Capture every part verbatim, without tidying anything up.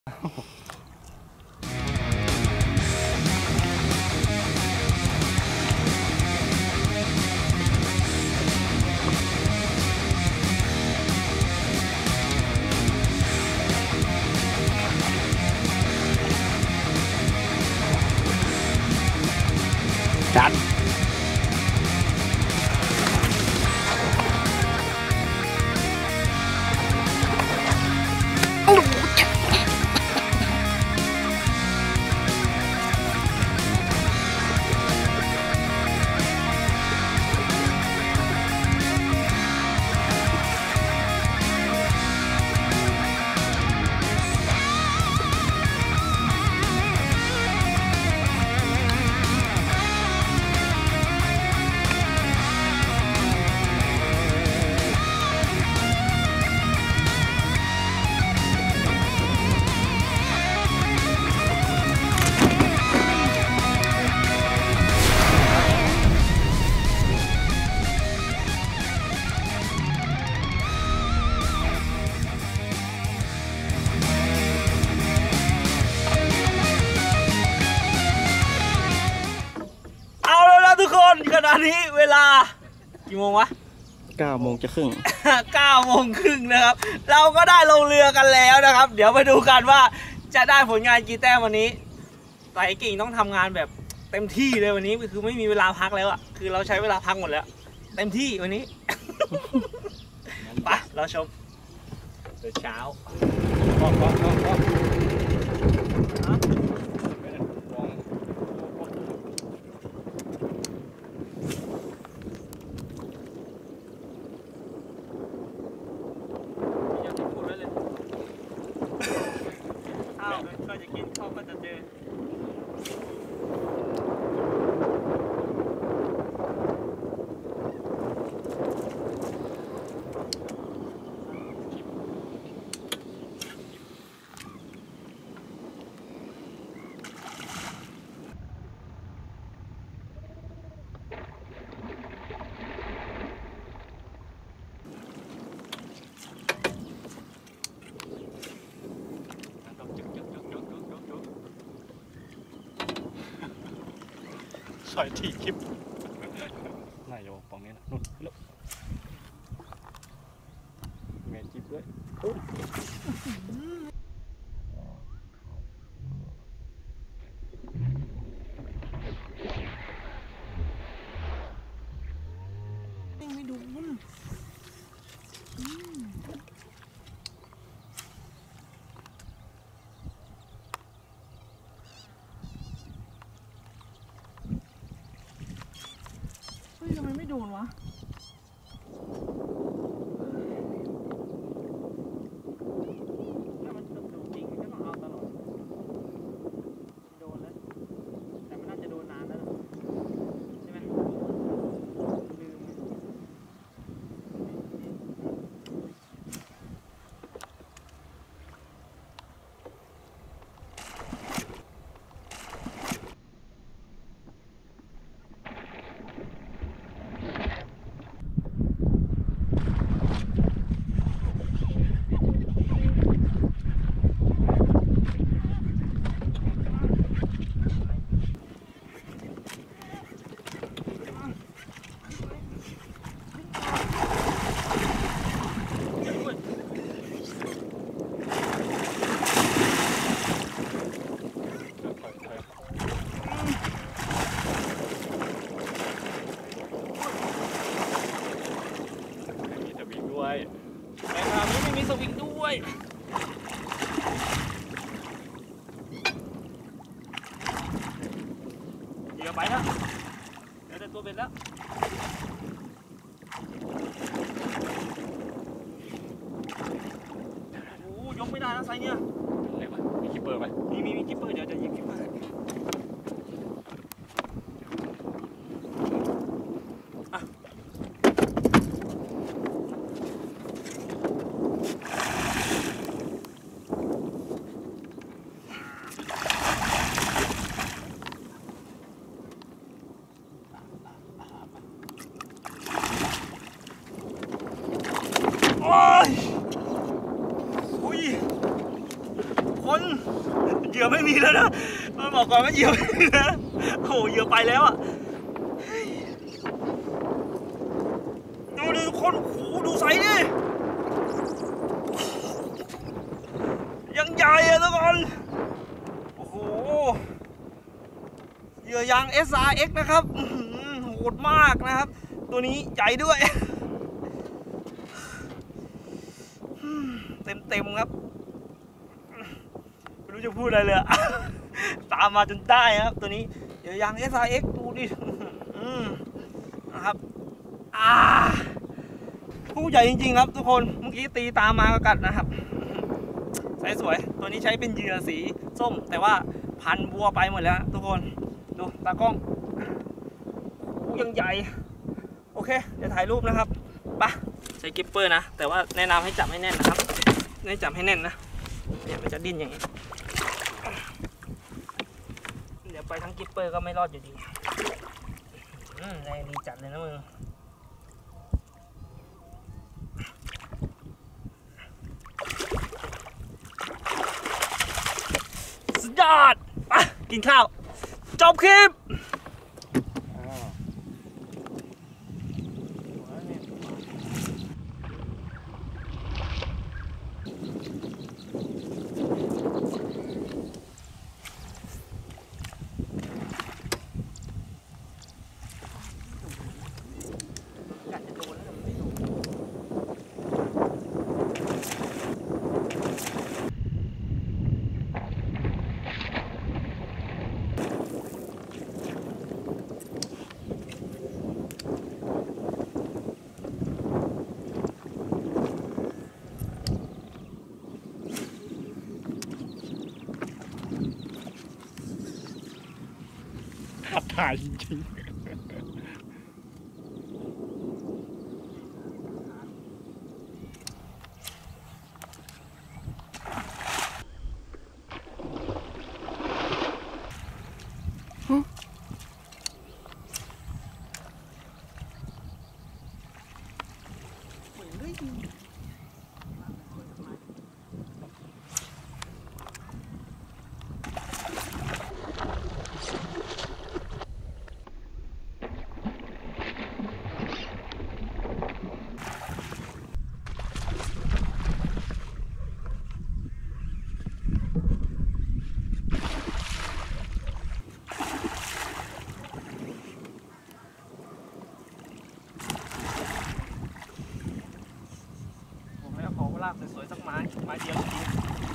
จัดทุกคนขณะนี้เวลากี่โมงวะเก้าโมงจะครึ่งเก้าโมงครึ่งนะครับเราก็ได้ลงเรือกันแล้วนะครับเดี๋ยวไปดูกันว่าจะได้ผลงานกี่แต้มวันนี้ไต่กิ่งต้องทำงานแบบเต็มที่เลยวันนี้คือไม่มีเวลาพักแล้วอะคือเราใช้เวลาพักหมดแล้วเต็มที่วันนี้ไปเราชมเดี๋ยวเช้าก็ก็ก็ก็ก็จะกินข้าวก็จะเจอสอยทีคลิปนายโยปองนี้นะนุ่นลุกแม่จิบด้วยไม่ดูมันเฮ้ยทำไมไม่โดนวะถ้ามันโดนจริงก็ต้องเอาตลอดโดนแล้วแต่มันน่าจะโดนนานแล้วใช่ไหมลืมแต่คราวนี้ไม่มีสวิงด้วยเดี๋ยวไปนะเดี๋ยวได้ตัวเป็นแล้วโอ้ยกไม่ได้นะไซเนี่ยอะไรวะมีคิปเปอร์ไหมมีมีมีคิปเปอร์เดี๋ยวจะยิงคิปเปอร์โอ้ยอุ้ยคนเหยื่อไม่มีแล้วนะมันบอกก่อนว่าเหยื่อไม่มีนะโอ้เหยื่อไปแล้วอ่ะดูดิทุกคนโอ้โหดูไซส์ดิยังใหญ่อะทุกคนโอ้โหเหยื่อยาง เอส อาร์ เอ็กซ์ นะครับโหดมากนะครับตัวนี้ใหญ่ด้วยเต็มเต็มครับไม่รู้จะพูดอะไรเลยตามมาจนได้ครับตัวนี้เหยื่อยาง เอส อาร์ เอ็กซ์ ดูดินะครับอ่าผู้ใหญ่จริงๆครับทุกคนเมื่อกี้ตีตามมาก็กัดนะครับใสสวยตัวนี้ใช้เป็นเหยื่อสีส้มแต่ว่าพันบัวไปหมดแล้วทุกคนดูตากล้องผู้ยังใหญ่โอเคเดี๋ยวถ่ายรูปนะครับไปใช้กิปเปอร์นะแต่ว่าแนะนำให้จับให้แน่นนะครับให้จับให้แน่นนะเนี่ยมันจะดิ้นอย่างนี้เดี๋ยวไปทั้งกิปเปอร์ก็ไม่รอดอยู่ดีอืมแรงดีจัดเลยนะมึงสุดยอดไปกินข้าวจบคลิปขัดถ่ายจริงๆลากสวยๆสักไม้ไม้เดียวดี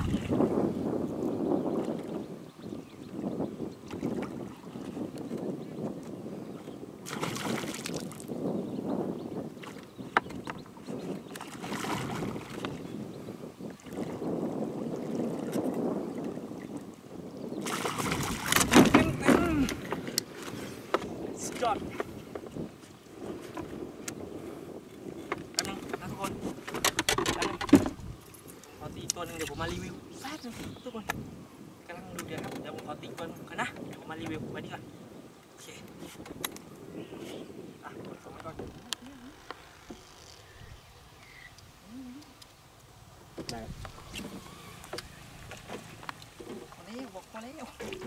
สุดยอดตัวหนึ่งเดี๋ยวผมมารีวิวแป๊บนึงทุกคนกำลังดูเดี๋ยวครับเดี๋ยวผมขอติตัวนึงกันนะเดี๋ยวผมมารีวิวไว้นี่ก่อนโอเคอ่ะกดสองไว้ก่อนได้มาแล้วบอกมาแล้ว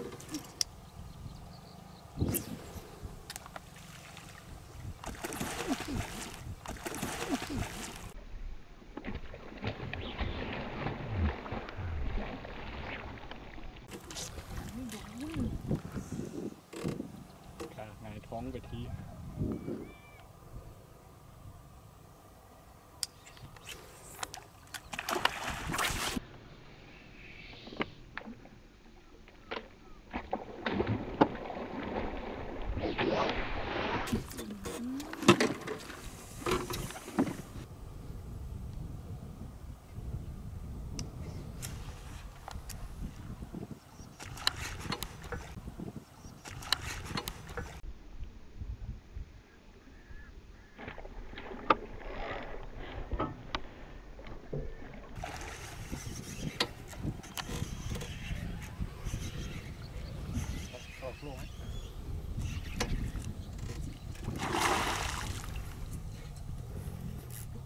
ท้องไปที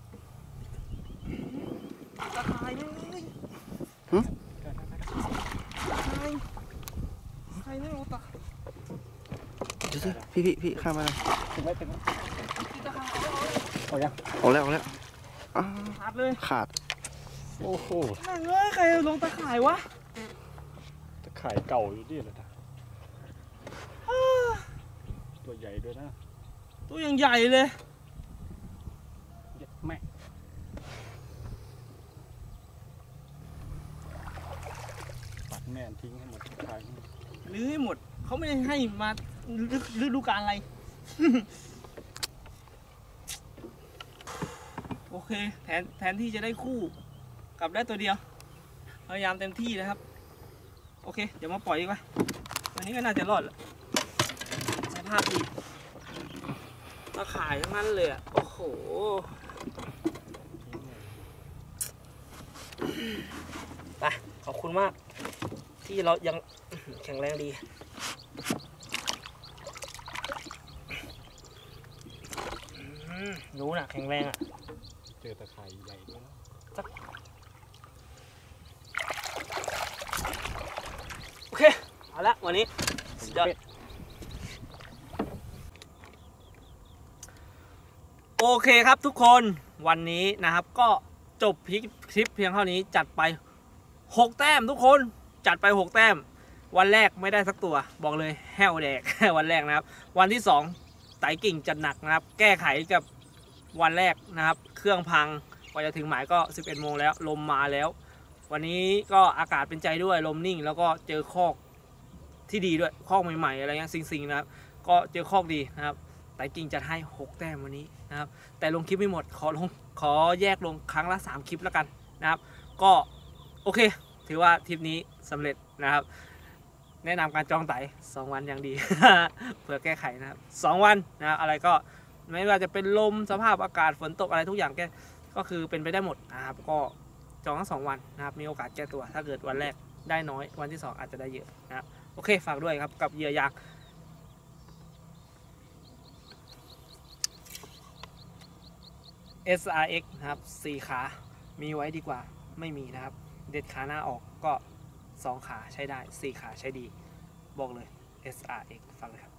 ตะไคร้เลยนี่โอ้ตาดูสิพี่พี่พี่ข้ามมาเลยถึงไหมถึงไหมติดตะขาบเอายังเอาแล้วเอาแล้วอ้าวขาดเลยขาดโอ้โหนั่งเอ้ยใครลงตะข่ายวะตะข่ายเก่าอยู่ดิเลยนะตัวใหญ่ด้วยนะตัวยังใหญ่เลยเย็ดแม่ปัดแม่นทิ้งให้หมดตะข่ายหรือให้หมดเขาไม่ได้ให้มาฤดูกาลอะไร โอเคแทนแทนที่จะได้คู่กลับได้ตัวเดียวพยายามเต็มที่นะครับโอเคเดี๋ยวมาปล่อยดีกว่าวันนี้ก็น่าจะรอดแหละสภาพดีตะข่ายทั้งนั้นเลยอ่ะโอ้โหไปขอบคุณมากที่เรายังแข็งแรงดีรู้นะแข็งแรงอ่ะเจอตะข่ายใหญ่ด้วยนะโอเคเอาละวันนี้สุดยอดโอเคครับทุกคนวันนี้นะครับก็จบคลิปเพียงเท่านี้จัดไปหกแต้มทุกคนจัดไปหกแต้มวันแรกไม่ได้สักตัวบอกเลยแห้วแดก วันแรกนะครับวันที่สองไต่กิ่งจัดหนักนะครับแก้ไขกับวันแรกนะครับเครื่องพังกว่าจะถึงหมายก็สิบเอ็ดโมงแล้วลมมาแล้ววันนี้ก็อากาศเป็นใจด้วยลมนิ่งแล้วก็เจอคอกที่ดีด้วยคอกใหม่ๆอะไรเงี้ยซิงๆนะครับก็เจอคอกดีนะครับไต่กิ่งจัดให้หกแต้มวันนี้นะครับแต่ลงคลิปไม่หมดขอลงขอแยกลงครั้งละสามคลิปแล้วกันนะครับก็โอเคถือว่าทริปนี้สำเร็จนะครับแนะนำการจองไต่สองวันอย่างดี เพื่อแก้ไขนะครับสองวันนะครับอะไรก็ไม่ว่าจะเป็นลมสภาพอากาศฝนตกอะไรทุกอย่างแก้ก็คือเป็นไปได้หมดนะครับก็จองทั้งสองวันนะครับมีโอกาสแก้ตัวถ้าเกิดวันแรกได้น้อยวันที่สองอาจจะได้เยอะนะครับโอเคฝากด้วยครับกับเหยื่อยาง เอส อาร์ เอ็กซ์ นะครับสี่ขามีไว้ดีกว่าไม่มีนะครับเด็ดขาหน้าออกก็สองขาใช้ได้สี่ขาใช้ดีบอกเลย เอส อาร์ เอ็กซ์ ฟังเลยครับ